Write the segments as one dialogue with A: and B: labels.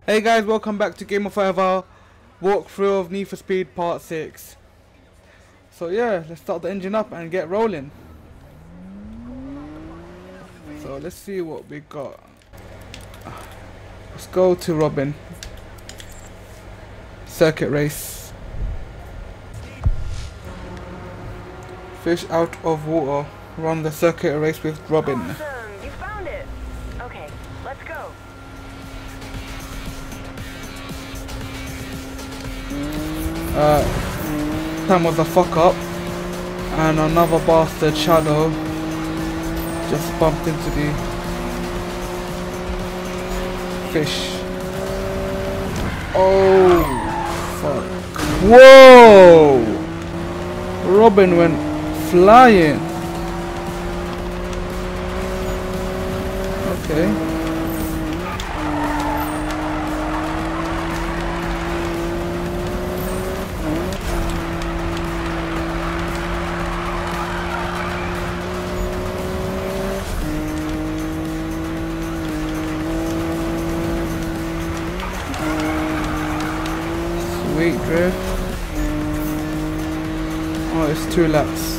A: Hey guys, welcome back to Game of Forever walkthrough of Need for Speed Part 6. So yeah, let's start the engine up and get rolling. So let's see what we got. Let's go to Robin. Circuit race. Fish out of water. Run the circuit race with Robin.
B: Awesome! You found it! Okay, let's go.
A: Sam was a fuck up. And another bastard, Shadow, just bumped into the fish. Oh, fuck. Whoa! Robin went flying. Okay. Sweet drift. Oh, it's 2 laps.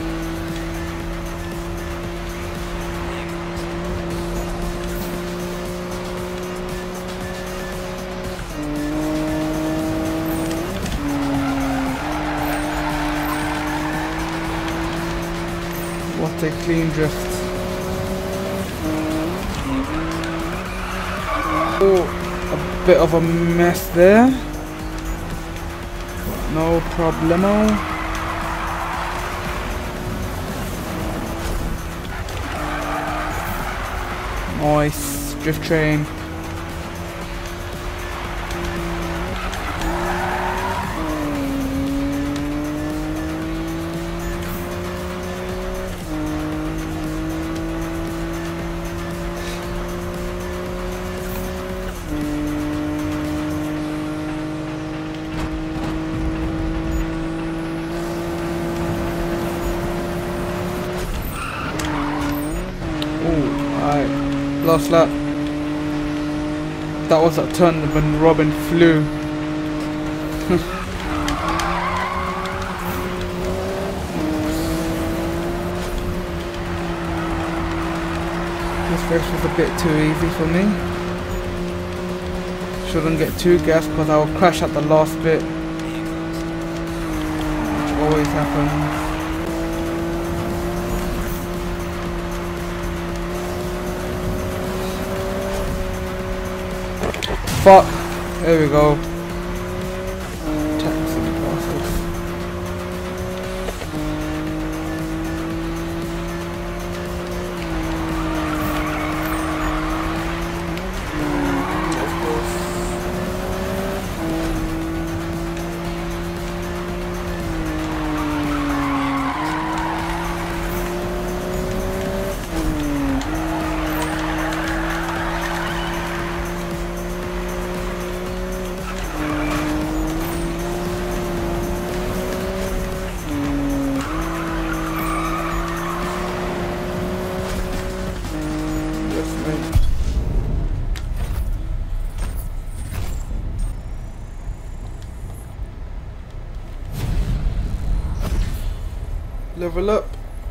A: What a clean drift. Oh, a bit of a mess there. No problemo. Nice drift train. Last lap. That was that turn when Robin flew. This race was a bit too easy for me. Shouldn't get too gassed because I will crash at the last bit, which always happens. Fuck! There we go. Taxi bastards. Of course. Level up.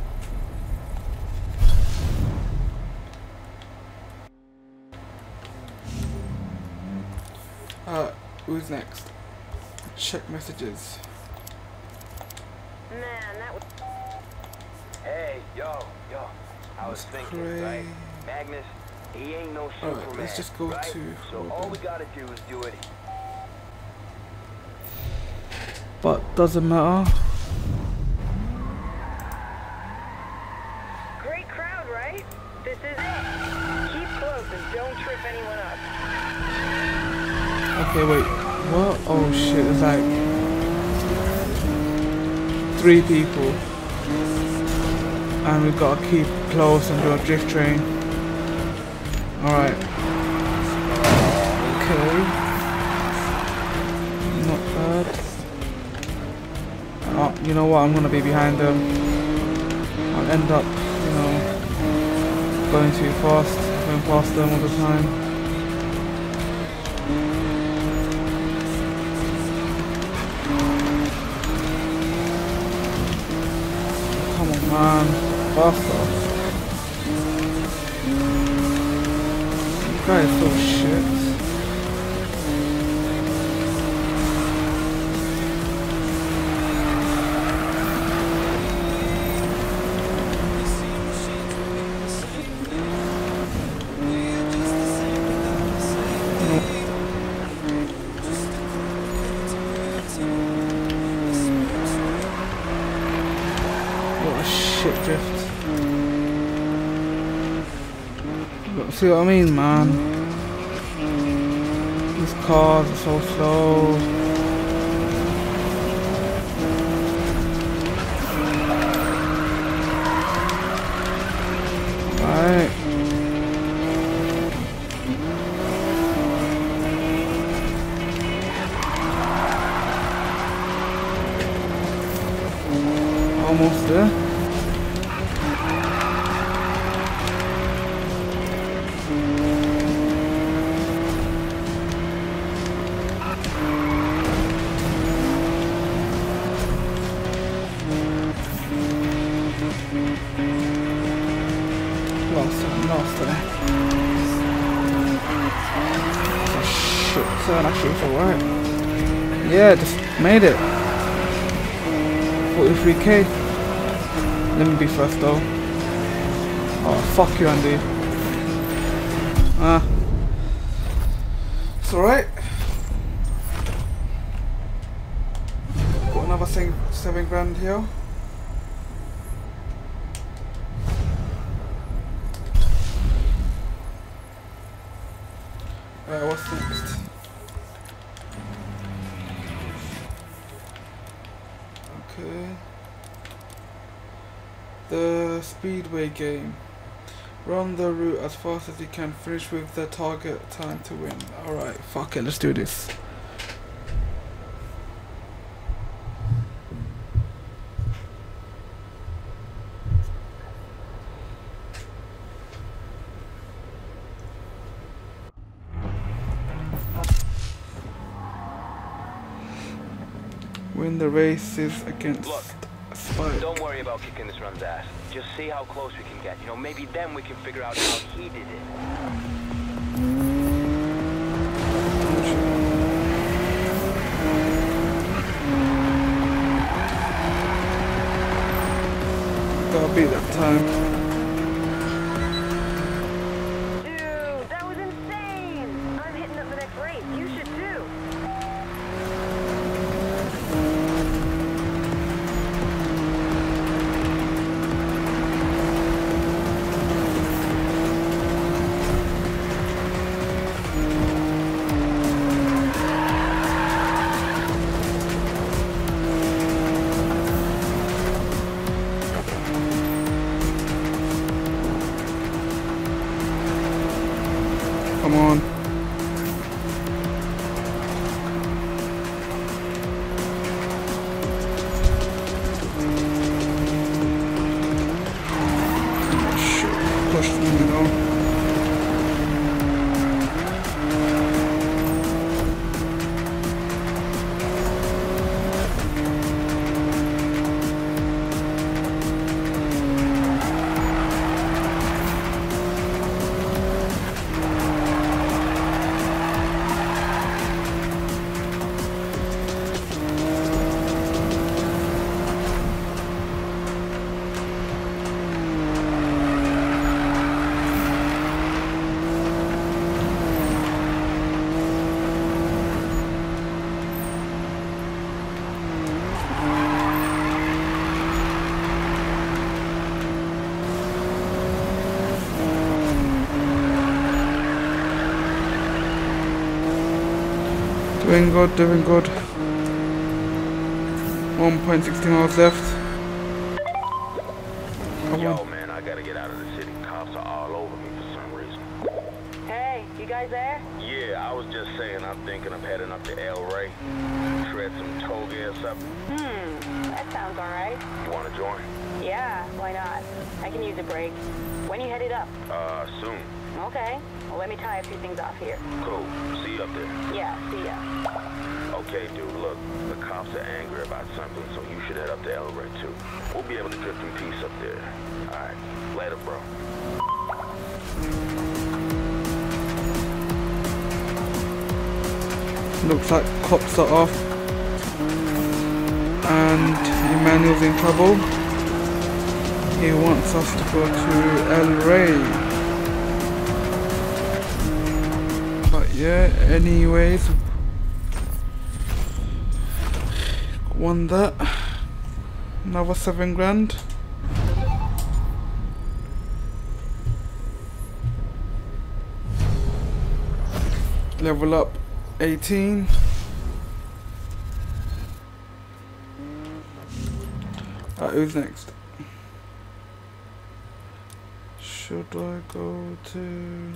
A: Who's next? Check messages.
B: Man, that was...
C: Hey, yo. I was thinking, right? Magnus, he ain't no Superman.
A: Alright, let's just go
C: right?
A: to
C: So
A: Robin.
C: all we gotta do is do it.
A: But doesn't matter.
B: Great crowd, right? This is it. Keep close and don't trip anyone up.
A: Okay, wait. What? Oh shit, there's like 3 people. And we've got to keep close and do a drift train. Alright. Okay. Not bad. Oh, you know what? I'm gonna be behind them. I'll end up, you know, going too fast, going past them all the time. man. Faster. This guy is so shit. Shit drift. Look, see what I mean, man? These cars are so slow. Right. Almost there. Lost there. Oh shit, so actually it's alright. Yeah, just made it. 43k. Let me be first though. Oh fuck you, Andy. It's alright. Got another 7 grand here. What's next? Okay. The Speedway game. Run the route as fast as you can. Finish with the target time to win. Alright, fuck it, let's do this. Win the races against Spike.
C: Don't worry about kicking this run's ass. Just see how close we can get. You know, maybe then we can figure out how he did it.
A: Gotta beat that time.
B: Dude, that was insane! I'm hitting up the next race. You should too.
A: Come on. Shit, pushed me though. Doing good, doing good. 1.60 miles left. Come
C: Yo,
A: on.
C: man, I gotta get out of the city. Cops are all over me for some reason.
B: Hey, you guys there?
C: Yeah, I was just saying I'm thinking of heading up to El Rey. Shred some toge or something.
B: That sounds alright.
C: You wanna join?
B: Yeah, why not? I can use a break. When you headed up?
C: Soon.
B: Okay. Well, let me tie a few things off here.
C: Cool. See you up there.
B: Yeah, see ya.
D: Okay, dude, look, the cops are angry about something, so you should head up to El Rey too. We'll be able to drift in peace up there. Alright, later, bro.
A: Looks like cops are off and Emmanuel's in trouble. He wants us to go to El Rey. But yeah, anyways, won that. Another 7 grand. Level up 18. Who's next? Should I go to...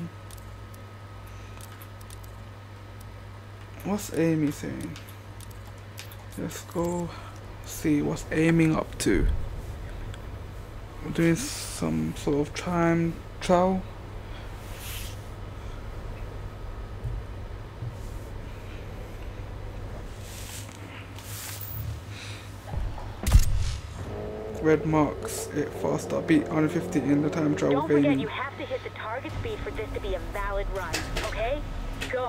A: What's Amy saying? Let's go see what's aiming up to. We're doing some sort of time trial. Red marks it faster. Beat 150 in the time trial.
B: Don't forget, you have to hit the target speed for this to be a valid run, okay? Go.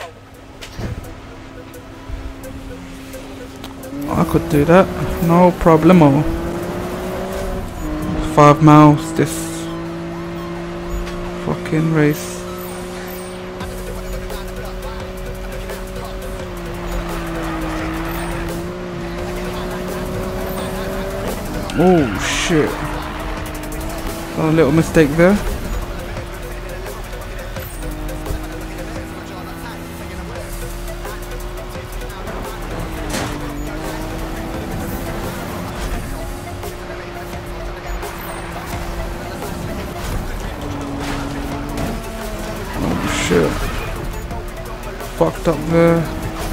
A: I could do that, no problemo. 5 miles this fucking race. Oh shit. A little mistake there. Oh shit. Fucked up there.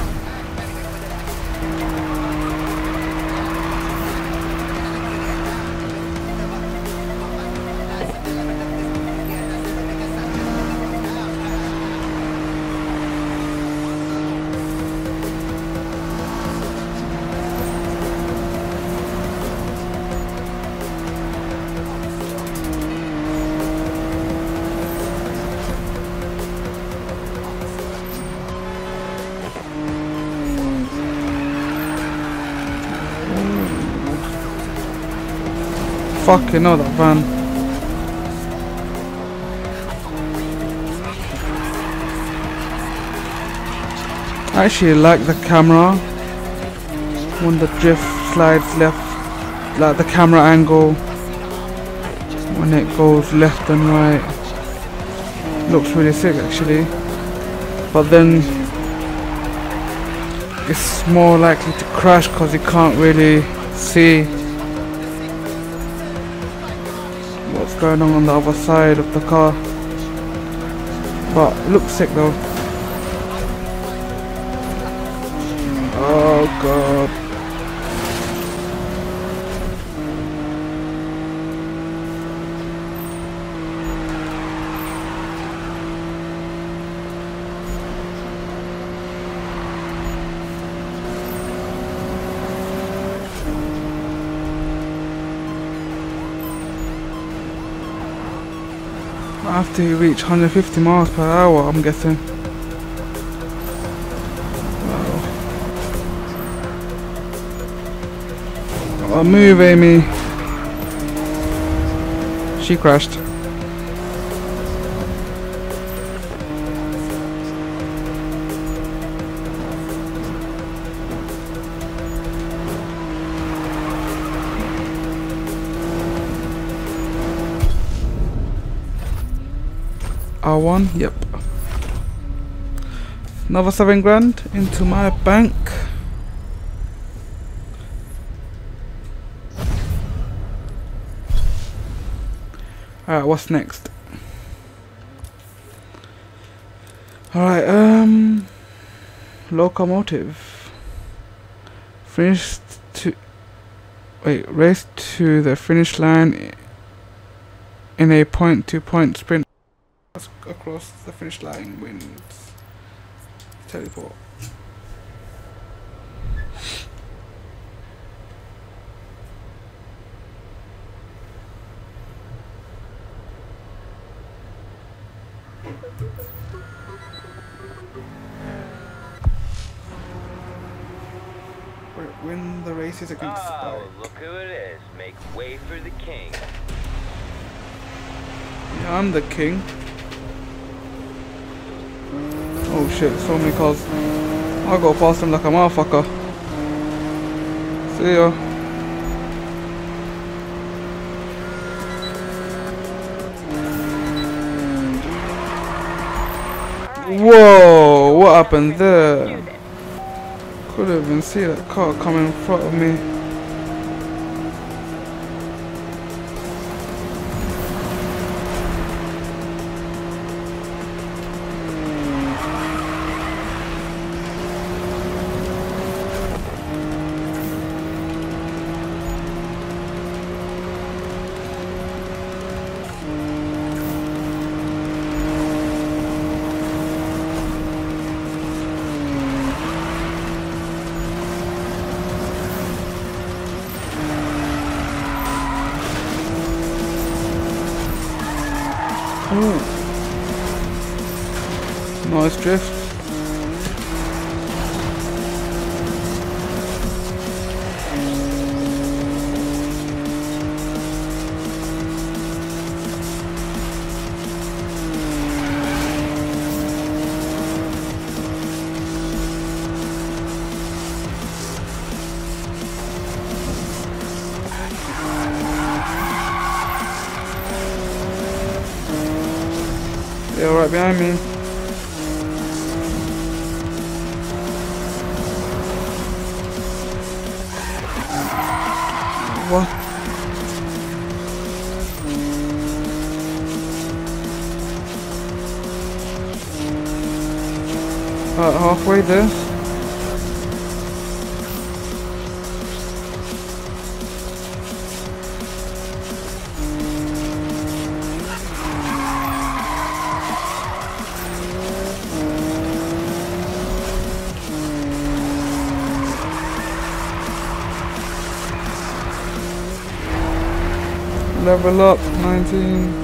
A: Fucking hell, that van. I actually like the camera when the drift slides left, like the camera angle when it goes left and right. Looks really sick actually, but then it's more likely to crash because you can't really see what's going on the other side of the car. But it looks sick though. Oh god. After you reach 150 miles per hour, I'm guessing. Wow. Oh, move, Amy. She crashed. R1, yep. Another 7 grand into my bank. Alright, what's next? Alright, locomotive. Race to the finish line in a point-to-point sprint. Across the finish line wins. Teleport. win the races against.
C: Oh, look who it is. Make way for the king.
A: Yeah, I'm the king. Oh shit, so many cars. I'll go past them like a motherfucker. See ya. Whoa, what happened there? Couldn't even see that car coming in front of me. Ooh. Nice drift. Yeah, right behind me. What? Halfway there. Level up, 19.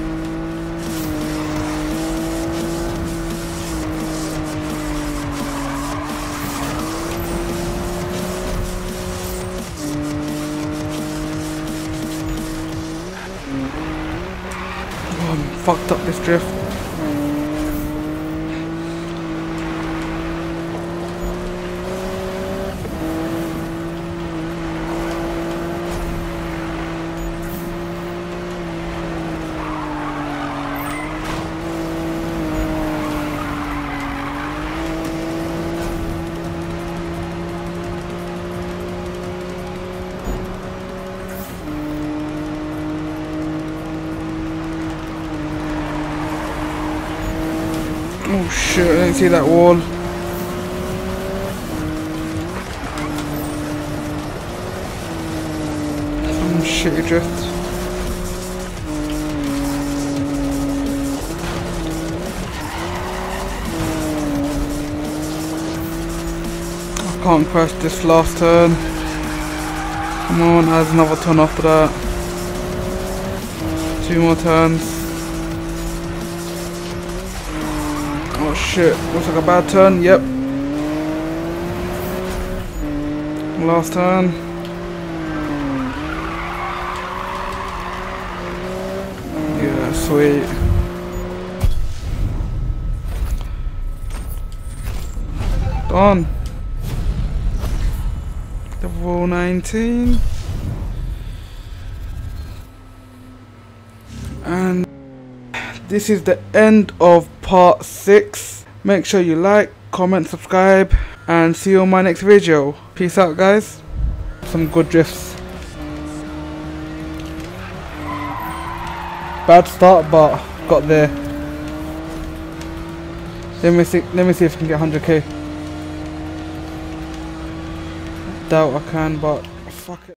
A: Oh, I'm fucked up this drift. Oh shit, I didn't see that wall. Some shitty drift. I can't crash this last turn. Come on, there's another turn after that. 2 more turns. Oh shit, looks like a bad turn, yep. Last turn. Yeah, sweet. Done. Level 19. And this is the end of part 6. Make sure you like, comment, subscribe, and see you on my next video. Peace out, guys. Some good drifts. Bad start, but got there. Let me see if I can get 100k. Doubt I can, but fuck it.